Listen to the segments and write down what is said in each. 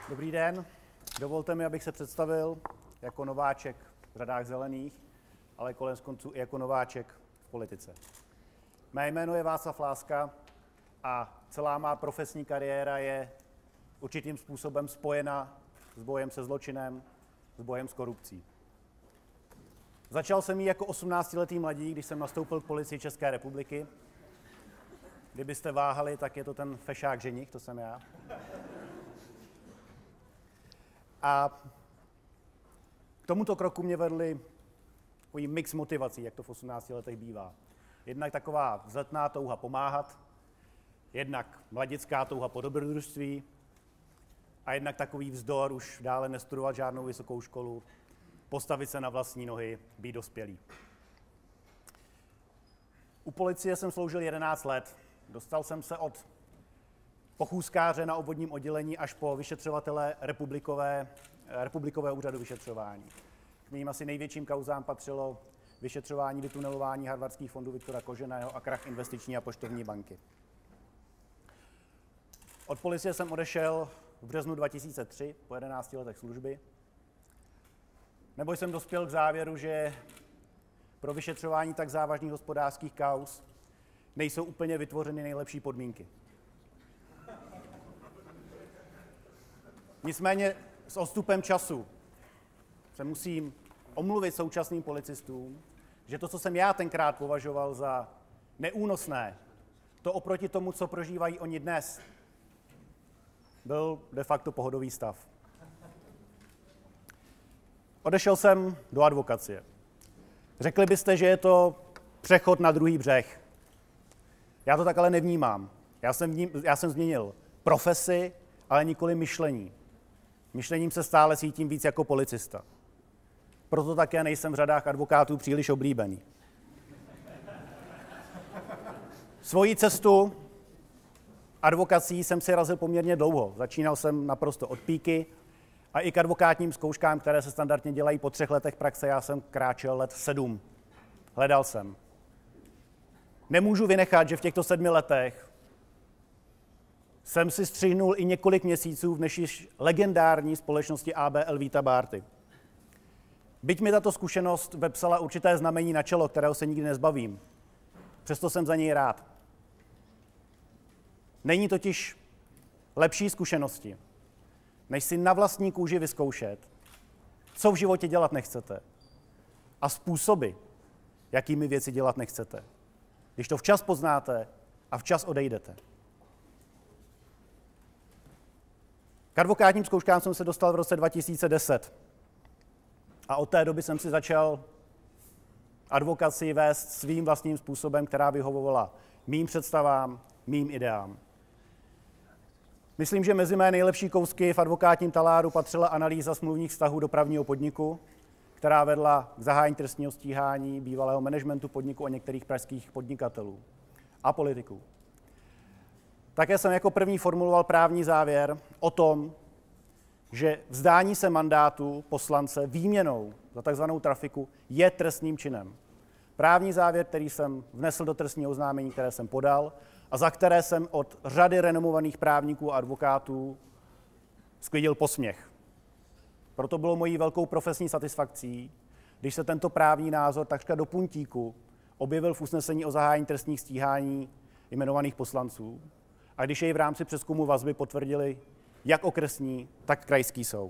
Dobrý den. Dovolte mi, abych se představil jako nováček v řadách zelených, ale konec konců i jako nováček v politice. Mé jméno je Václav Láska a celá má profesní kariéra je určitým způsobem spojena s bojem se zločinem, s bojem s korupcí. Začal jsem ji jako 18letý mladík, když jsem nastoupil k Policii České republiky. Kdybyste váhali, tak je to ten fešák ženich, to jsem já. A k tomuto kroku mě vedli takový mix motivací, jak to v 18 letech bývá. Jednak taková vzletná touha pomáhat, jednak mladická touha po dobrodružství a jednak takový vzdor už dále nestudovat žádnou vysokou školu, postavit se na vlastní nohy, být dospělý. U policie jsem sloužil 11 let. Dostal jsem se od pochůzkáře na obvodním oddělení až po vyšetřovatele republikového úřadu vyšetřování. K mým asi největším kauzám patřilo vyšetřování vytunelování harvardských fondů Viktora Koženého a krach investiční a poštovní banky. Od policie jsem odešel v březnu 2003 po 11 letech služby, neboť jsem dospěl k závěru, že pro vyšetřování tak závažných hospodářských kauz nejsou úplně vytvořeny nejlepší podmínky. Nicméně s odstupem času se musím omluvit současným policistům, že to, co jsem já tenkrát považoval za neúnosné, to oproti tomu, co prožívají oni dnes, byl de facto pohodový stav. Odešel jsem do advokacie. Řekli byste, že je to přechod na druhý břeh. Já to tak ale nevnímám. Já jsem změnil profesi, ale nikoli myšlení. Myšlením se stále cítím víc jako policista. Proto také nejsem v řadách advokátů příliš oblíbený. Svoji cestu advokací jsem si razil poměrně dlouho. Začínal jsem naprosto od píky a i k advokátním zkouškám, které se standardně dělají po 3 letech praxe, já jsem kráčel let 7. Hledal jsem. Nemůžu vynechat, že v těchto 7 letech jsem si střihnul i několik měsíců v dnešní legendární společnosti ABL Vita Bárty. Byť mi tato zkušenost vepsala určité znamení na čelo, kterého se nikdy nezbavím, přesto jsem za něj rád. Není totiž lepší zkušenosti, než si na vlastní kůži vyzkoušet, co v životě dělat nechcete a způsoby, jakými věci dělat nechcete. Když to včas poznáte a včas odejdete. K advokátním zkouškám jsem se dostal v roce 2010 a od té doby jsem si začal advokaci vést svým vlastním způsobem, která vyhovovala mým představám, mým ideám. Myslím, že mezi mé nejlepší kousky v advokátním taláru patřila analýza smluvních vztahů dopravního podniku, která vedla k zahájení trestního stíhání bývalého managementu podniku a některých pražských podnikatelů a politiků. Také jsem jako první formuloval právní závěr o tom, že vzdání se mandátu poslance výměnou za takzvanou trafiku je trestným činem. Právní závěr, který jsem vnesl do trestního oznámení, které jsem podal a za které jsem od řady renomovaných právníků a advokátů sklidil posměch. Proto bylo mojí velkou profesní satisfakcí, když se tento právní názor takřka do puntíku objevil v usnesení o zahájení trestních stíhání jmenovaných poslanců a když jej v rámci přezkumu vazby potvrdili jak okresní, tak krajský soud.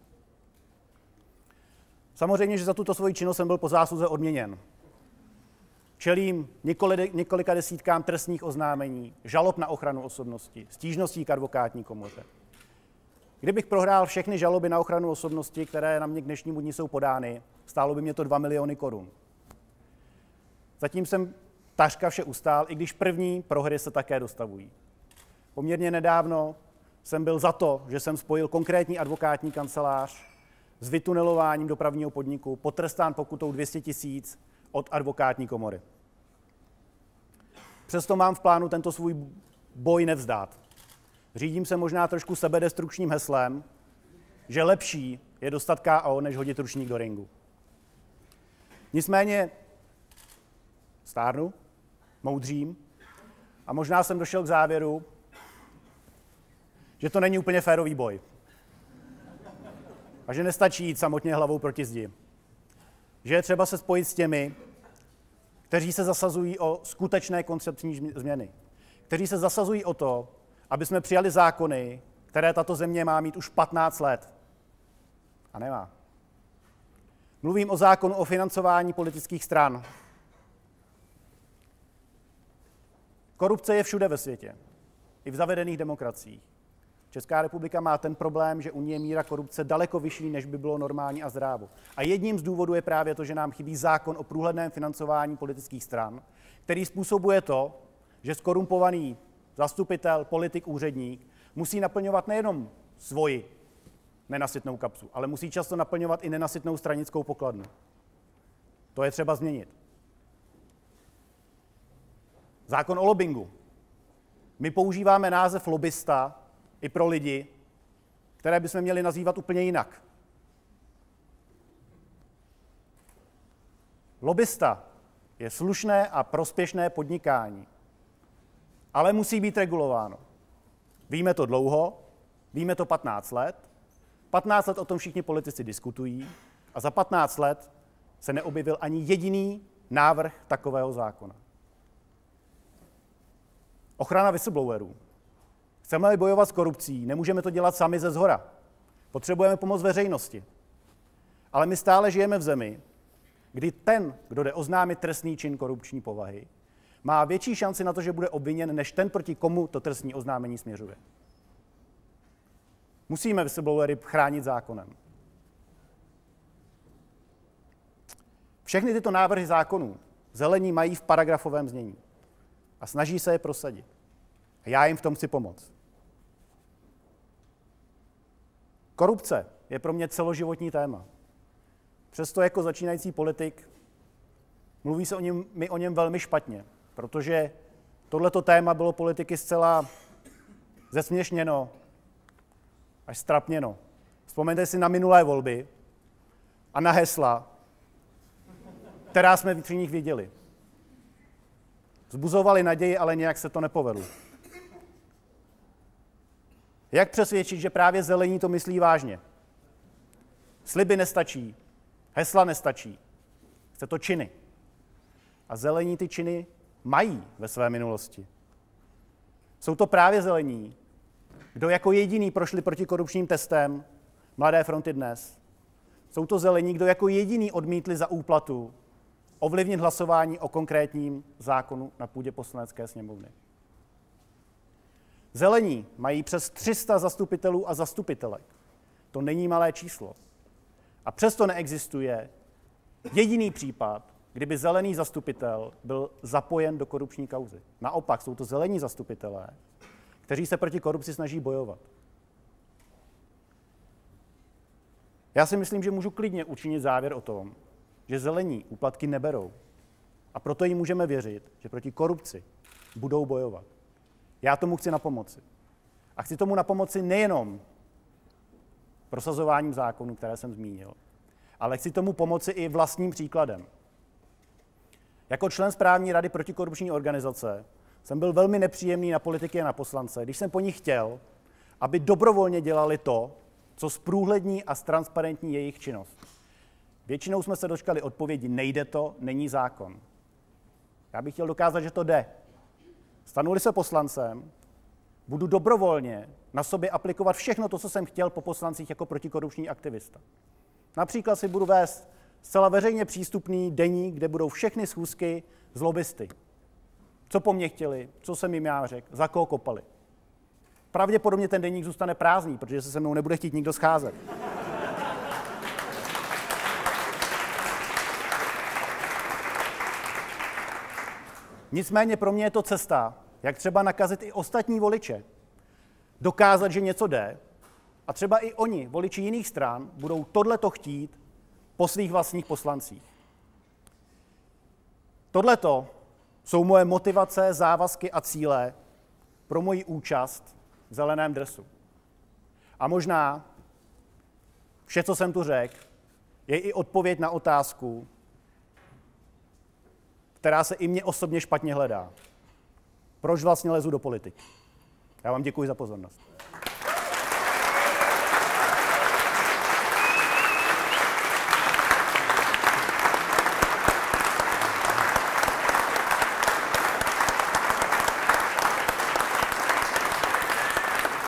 Samozřejmě, že za tuto svoji činnost jsem byl po zásluze odměněn. Čelím několika desítkám trestních oznámení, žalob na ochranu osobnosti, stížností k advokátní komoře. Kdybych prohrál všechny žaloby na ochranu osobnosti, které na mě k dnešnímu dni jsou podány, stálo by mě to 2 miliony korun. Zatím jsem takřka vše ustál, i když první prohry se také dostavují. Poměrně nedávno jsem byl za to, že jsem spojil konkrétní advokátní kancelář s vytunelováním dopravního podniku, potrestán pokutou 200 000 od advokátní komory. Přesto mám v plánu tento svůj boj nevzdát. Řídím se možná trošku sebedestrukčním heslem, že lepší je dostat KO, než hodit ručník do ringu. Nicméně stárnu, moudřím a možná jsem došel k závěru, že to není úplně férový boj. a že nestačí jít samotně hlavou proti zdi. Že je třeba se spojit s těmi, kteří se zasazují o skutečné koncepční změny. Kteří se zasazují o to, aby jsme přijali zákony, které tato země má mít už 15 let. A nemá. Mluvím o zákonu o financování politických stran. Korupce je všude ve světě, i v zavedených demokraciích. Česká republika má ten problém, že u ní je míra korupce daleko vyšší, než by bylo normální a zdrávo. A jedním z důvodů je právě to, že nám chybí zákon o průhledném financování politických stran, který způsobuje to, že zkorumpovaný zastupitel, politik, úředník musí naplňovat nejenom svoji nenasytnou kapsu, ale musí často naplňovat i nenasytnou stranickou pokladnu. To je třeba změnit. Zákon o lobbingu. My používáme název lobista i pro lidi, které bychom měli nazývat úplně jinak. Lobista je slušné a prospěšné podnikání, ale musí být regulováno. Víme to dlouho, víme to 15 let. 15 let o tom všichni politici diskutují a za 15 let se neobjevil ani jediný návrh takového zákona. Ochrana whistleblowerů. Chceme-li bojovat s korupcí, nemůžeme to dělat sami ze zhora. Potřebujeme pomoc veřejnosti. Ale my stále žijeme v zemi, kdy ten, kdo jde oznámit trestný čin korupční povahy, má větší šanci na to, že bude obviněn, než ten, proti komu to trestní oznámení směřuje. Musíme whistleblowery chránit zákonem. Všechny tyto návrhy zákonů zelení mají v paragrafovém znění a snaží se je prosadit. A já jim v tom chci pomoct. Korupce je pro mě celoživotní téma. Přesto jako začínající politik mluví se o něm velmi špatně, protože tohleto téma bylo politiky zcela zesměšněno, až strapněno. Vzpomeňte si na minulé volby a na hesla, která jsme při nich viděli. Vzbuzovali naději, ale nějak se to nepovedlo. Jak přesvědčit, že právě zelení to myslí vážně? Sliby nestačí, hesla nestačí, chce to činy. A zelení ty činy mají ve své minulosti. Jsou to právě zelení, kdo jako jediný prošli protikorupčním testem Mladé fronty Dnes. Jsou to zelení, kdo jako jediný odmítli za úplatu ovlivnit hlasování o konkrétním zákonu na půdě Poslanecké sněmovny. Zelení mají přes 300 zastupitelů a zastupitelek. To není malé číslo. A přesto neexistuje jediný případ, kdyby zelený zastupitel byl zapojen do korupční kauzy. Naopak jsou to zelení zastupitelé, kteří se proti korupci snaží bojovat. Já si myslím, že můžu klidně učinit závěr o tom, že zelení úplatky neberou. A proto jim můžeme věřit, že proti korupci budou bojovat. Já tomu chci napomoci. A chci tomu napomoci nejenom prosazováním zákonů, které jsem zmínil, ale chci tomu pomoci i vlastním příkladem. Jako člen správní rady protikorupční organizace jsem byl velmi nepříjemný na politiky a na poslance, když jsem po nich chtěl, aby dobrovolně dělali to, co zprůhlední a ztransparentní jejich činnost. Většinou jsme se dočkali odpovědi, nejde to, není zákon. Já bych chtěl dokázat, že to jde. Stanu-li se poslancem, budu dobrovolně na sobě aplikovat všechno to, co jsem chtěl po poslancích jako protikorupční aktivista. Například si budu vést zcela veřejně přístupný deník, kde budou všechny schůzky s lobbysty. Co po mně chtěli, co jsem jim já řekl, za koho kopali. Pravděpodobně ten deník zůstane prázdný, protože se mnou nebude chtít nikdo scházet. Nicméně pro mě je to cesta, jak třeba nakazit i ostatní voliče. Dokázat, že něco jde a třeba i oni, voliči jiných stran, budou tohleto chtít po svých vlastních poslancích. Tohleto jsou moje motivace, závazky a cíle pro moji účast v zeleném dresu. A možná vše, co jsem tu řekl, je i odpověď na otázku, která se i mně osobně špatně hledá. Proč vlastně lezu do politiky? Já vám děkuji za pozornost.